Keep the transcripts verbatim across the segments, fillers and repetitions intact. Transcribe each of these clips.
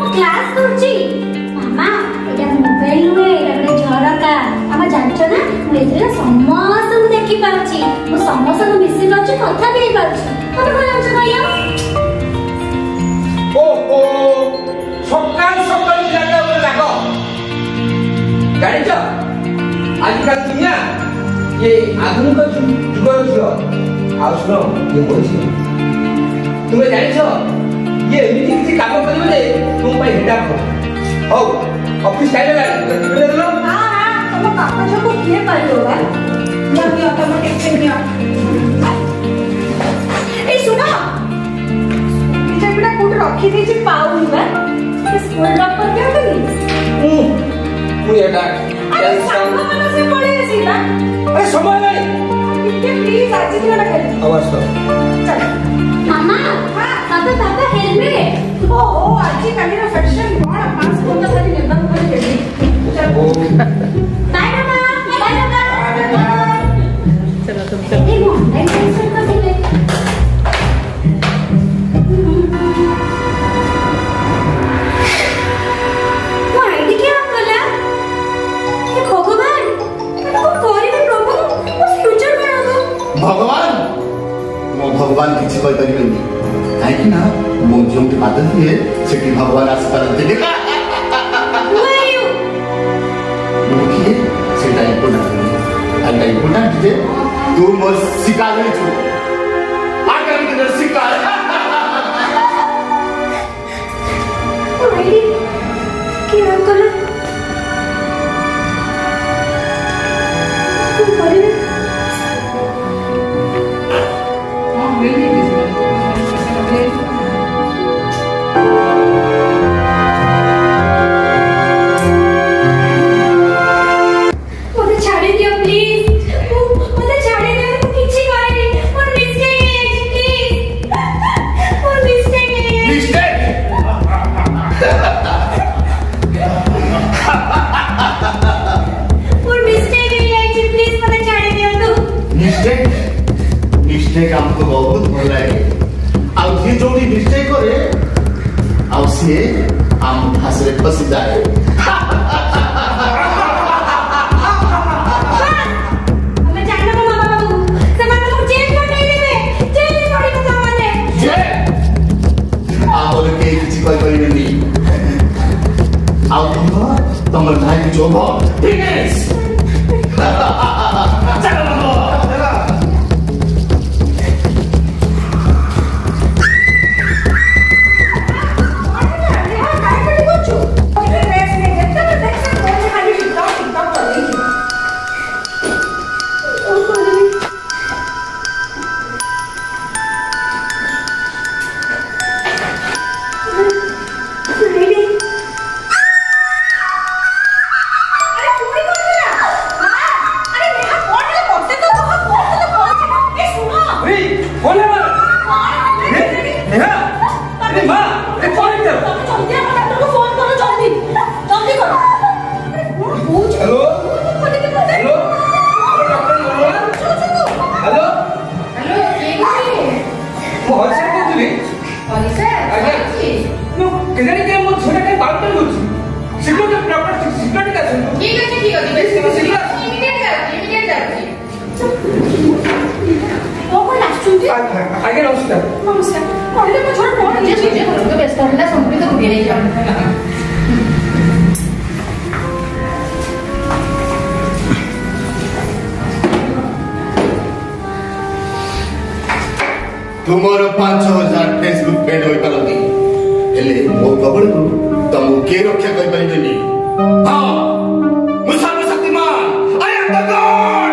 Class करछि मामा एटा mobile नुहे एटा बडे झरका हम जानछ ना मु एथिरा समस्त को देखि पाउछि मु समस्त को मिसि पाउछि कथा कहि पाउछि तोर कोन जानछ कहियो ओ ओ सकाल सकाल जागा पर लागो जानछ आजकल दुनिया ये आधुनिक जुग जुग आ सुनो ये बोलछि तुमे जानछ ये एमिति किसी काम करबे जे तुम पाई हेडा हो हो ऑफिस टाइम लगा बोले दलो हां हां तुम पापा जो को किए पाइलो बा मैं भी ऑटोमेटिक से नहीं ए सुनो ये बड़ा कोट रखी दी जे पाउनी बा स्कूल ड्रॉप कर के आबे हूं मु एटा टेंशन मन से पड़े आसी ना अरे समय नहीं कितने प्लीज आज दिन ना कर अवश्य चल मामा हां पापा पापा हेलमेट ओ ओ आज काली रा फैशन कोन पांच कोन खाली नेबा कर देबी चल बाय मामा बाय मामा चलो तुम चलो ए मो ऑनलाइन टेंशन कर दे वो आईडी क्या कला ये भगवान तो कोरी में प्रभु वो फ्यूचर बना दो भगवान मो भगवान किछि कहि परिबेनी काहे ना मो जो बादल दिए सेठी भगवान आस करते देखा वायु मुखिए सेटा इम्पोर्टेंट and important जे तू मोर शिकार नहीं छु आकर के शिकार आईडी क्या कला तू करे हां वेरी मिस्टेक हमको बहुत भल लगे आ जे जोड़ी मिस्टेक करे आ से हम हंसरे फंस जाए हमें जानना मामा बाबू से मामा को जेल कर नहीं देबे जेल छोड़ी तो माने जे आ बोले के किछि कोई कोई नहीं आ तुम तुम भाई जो भो फिनिश चलो आगे नमस्कार नमस्कार पहले मैं छोड़ कौन ये चीजें करो तो व्यस्त रहना संपूर्ण तो गिरे जाओ तुमर पांच हजार फेसबुक पेड होई परती एले मो खबर को तुम के रक्षा कर परिबेनी हां मुसा Shaktimaan I am the god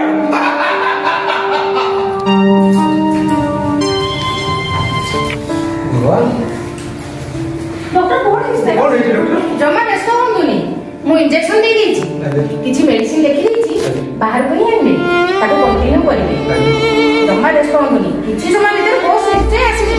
doctor code किससे कोड है डॉक्टर जमा व्यस्त होंदुनी मु इंजेक्शन दे देछि किछि मेडिसिन लिखि देछि बाहर कोई आने ताको कंटिन्यू करिवे जमा व्यस्त होंदुनी किछि समय भीतर कोर्स निश्चय आसी जिवो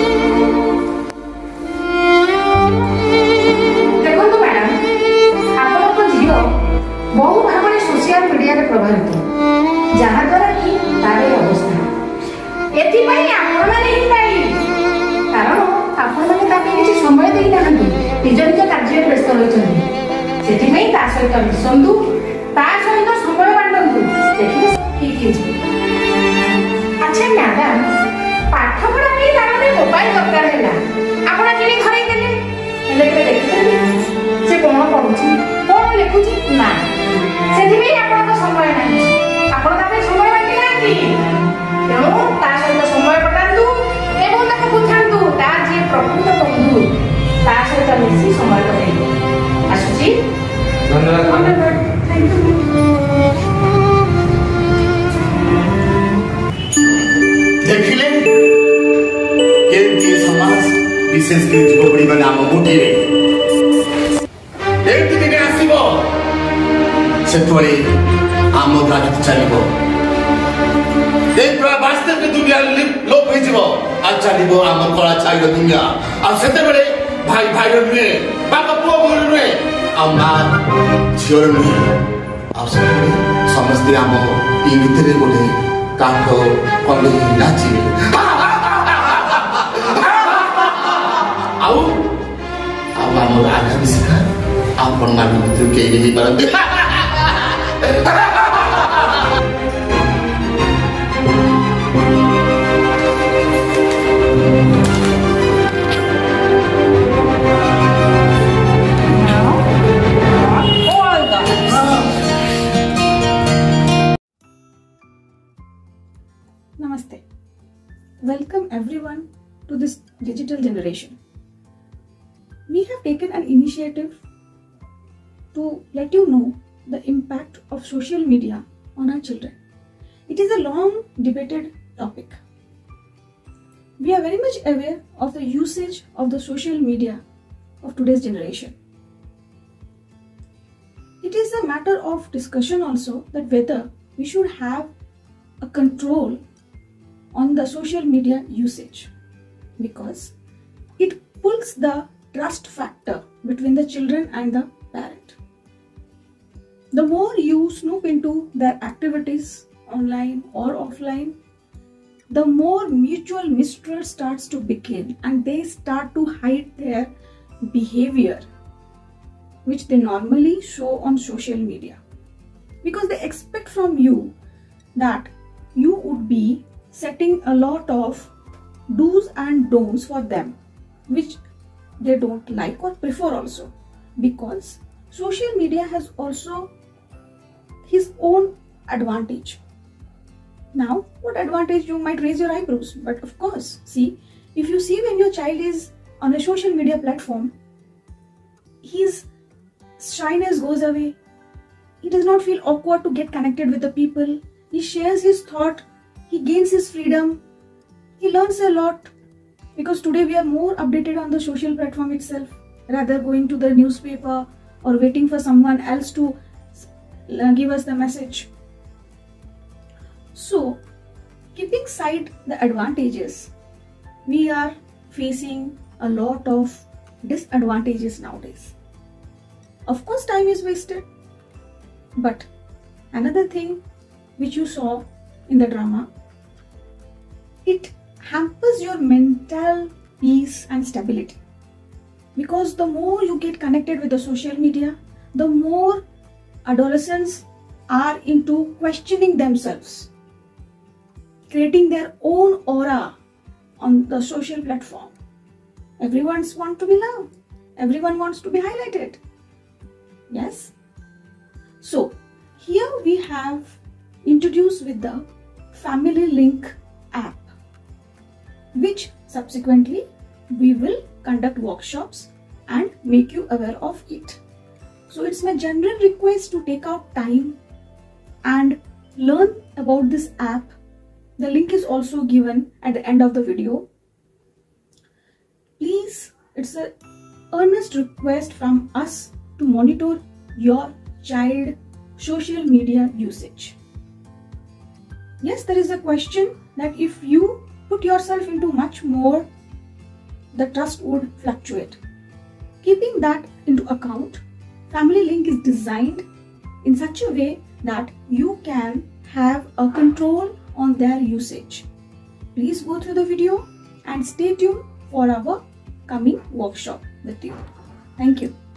देखो तो मैडम आपन को जीव बहु भाबरे सोशल मीडिया रे प्रभावित जहां द्वारा कि तारे अवस्था एथि पई आपण माने ही दायी कारण ଆପଣମାନେ ତା ପାଇଁ କିଛି ସମୟ ଦେଇନାହାନ୍ତି, ନିଜ ନିଜ କାର୍ଯ୍ୟରେ ବ୍ୟସ୍ତ ରହିଛନ୍ତି। ସେଥିପାଇଁ ତା ସହିତ ମିଶନ୍ତୁ, ତା ସହିତ ସମୟ ବାଣ୍ଟନ୍ତୁ, ଦେଖିବେ ଠିକ୍ ହେଇଯିବ। ଆଚ୍ଛା ମ୍ୟାଡାମ, ପାଠ ପଢା ପାଇଁ ତାର ଗୋଟେ ମୋବାଇଲ ଦରକାର ହେଲା, ଆପଣ କିଣି ଧରେଇ ଦେଲେ, ହେଲେ କେବେ ଦେଖିଛନ୍ତି ସେ କଣ ପଢୁଛି, କଣ ଲେଖୁଛି? ନା, ସେଥିପାଇଁ ଆପଣଙ୍କ ସମୟ ନାହିଁ, ଆପଣ ତା ପାଇଁ ସମୟ ବାଣ୍ଟି ନାହାନ୍ତି। ତେଣୁ ତା ସହିତ ସମୟ କଟାନ୍ତୁ ଏବଂ ତାକୁ ବୁଝାନ୍ତୁ, ତା ଯିଏ ପ୍ରକୃତ ବନ୍ଧୁ ତା ସହିତ ମିଶି ସମୟ କଟାଇବେ। ଆସୁଛି, ଧନ୍ୟବାଦ। ଧନ୍ୟବାଦ, ଥ୍ୟାଙ୍କ ୟୁ। देखिले केमती समाज विशेष कर युवपीढ़ी मैंने आम मुठे एक दिन आसो से आम राजनीति चलो वास्तविक दुनिया लोप हो चलो आम कला छाई दुनिया आते भाई भाई नुहे बापा पुओ बोल नुहे माँ झीर नुहे समस्ते आम ये भितर गोटे काठ कले नाचे आउ आम आगामी शिखा आपण मान भितर कई नहीं पारते। Namaste. Welcome everyone to this digital generation. We have taken an initiative to let you know the impact of social media on our children. It is a long debated topic. We are very much aware of the usage of the social media of today's generation. It is a matter of discussion also that whether we should have a control on the social media usage, because it pulls the trust factor between the children and the parent. The more you snoop into their activities online or offline, the more mutual mistrust starts to begin and they start to hide their behavior which they normally show on social media, because they expect from you that you would be setting a lot of do's and don'ts for them, which they don't like or prefer also, because social media has also his own advantage. Now, what advantage? You might raise your eyebrows, but of course, see, if you see when your child is on a social media platform, his shyness goes away. He does not feel awkward to get connected with the people. He shares his thought. He gains his freedom. He learns a lot, because today we are more updated on the social platform itself rather going to the newspaper or waiting for someone else to give us the message. So, keeping aside the advantages, we are facing a lot of disadvantages nowadays. Of course, time is wasted, but another thing which you saw in the drama, it hampers your mental peace and stability, because the more you get connected with the social media, the more adolescents are into questioning themselves, creating their own aura on the social platform. Everyone wants to be loved, everyone wants to be highlighted. Yes, so here we have introduced with the Family Link app, which subsequently we will conduct workshops and make you aware of it. So it's my general request to take out time and learn about this app. The link is also given at the end of the video. Please, it's an earnest request from us to monitor your child social media usage. Yes, there is a question that if you put yourself into much more, the trust would fluctuate. Keeping that into account, Family Link is designed in such a way that you can have a control on their usage. Please go through the video and stay tuned for our upcoming workshop with you. Thank you.